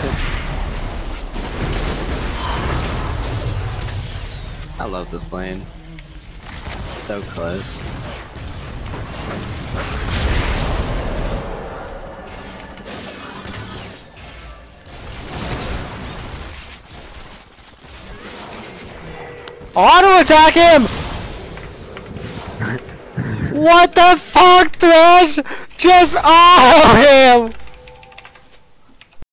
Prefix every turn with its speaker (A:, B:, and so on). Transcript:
A: I love this lane. It's so close.
B: Auto attack him! What the fuck, Thresh? Just auto him!